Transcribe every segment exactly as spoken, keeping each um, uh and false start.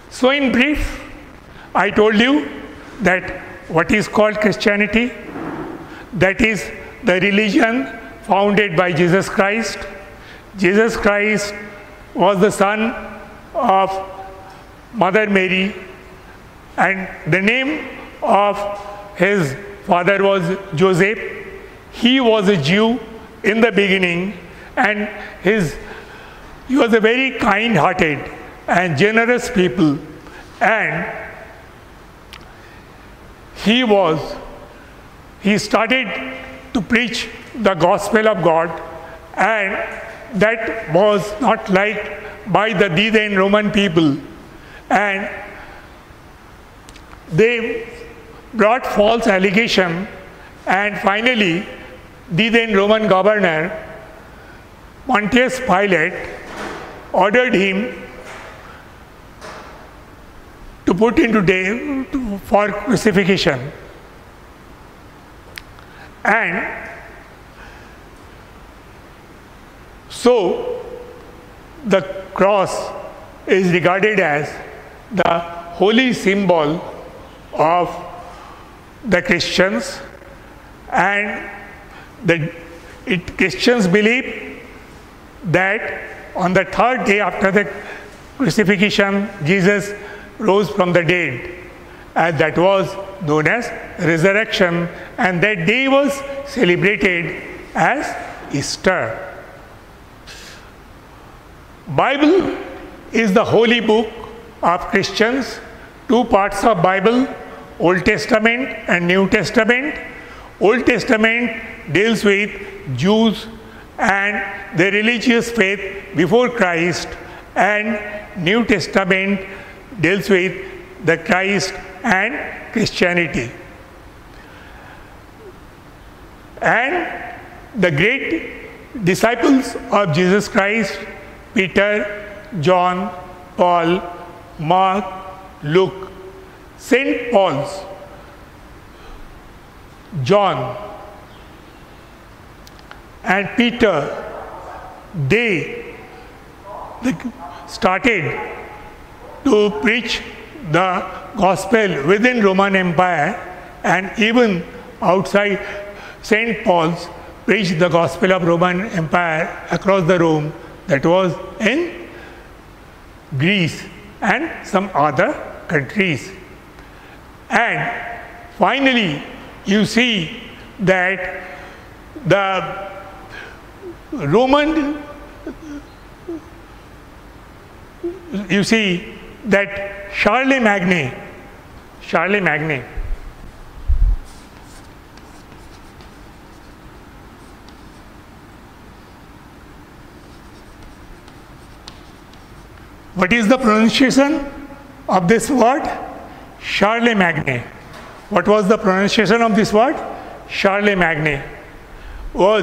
So in brief, I told you that what is called Christianity, that is the religion founded by Jesus Christ. Jesus Christ was the son of Mother Mary, and the name of his father was Joseph. He was a Jew in the beginning, and his he was a very kind-hearted and generous people, and he was he started to preach the gospel of God, and that was not liked by the then Roman people, and they brought false allegation, and finally the then Roman governor Pontius Pilate ordered him to put into day for crucifixion. And so the cross is regarded as the holy symbol of the Christians, and the it, Christians believe that on the third day after the crucifixion, Jesus rose from the dead, and that was known as resurrection, and that day was celebrated as Easter. Bible is the holy book of Christians. Two parts of Bible, Old Testament and New Testament. Old Testament deals with Jews and their religious faith before Christ, and New Testament deals with the Christ and Christianity. And the great disciples of Jesus Christ, Peter, John, Paul, Mark, Luke, Saint Paul's, John, and Peter, they, they started to preach the gospel within Roman Empire, and even outside Saint Paul's preached the gospel of Roman Empire across the Rome, that was in Greece and some other countries. And finally, you see that the Roman, you see that Charlemagne, Charlemagne, what is the pronunciation of this word? Charlemagne. What was the pronunciation of this word? Charlemagne was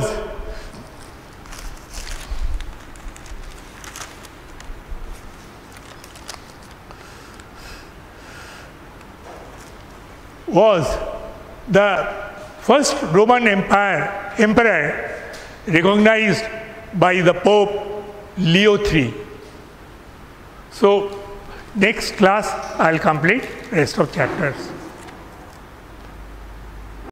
was the first Roman Empire emperor recognized by the Pope Leo the third. So next class I'll complete rest of chapters.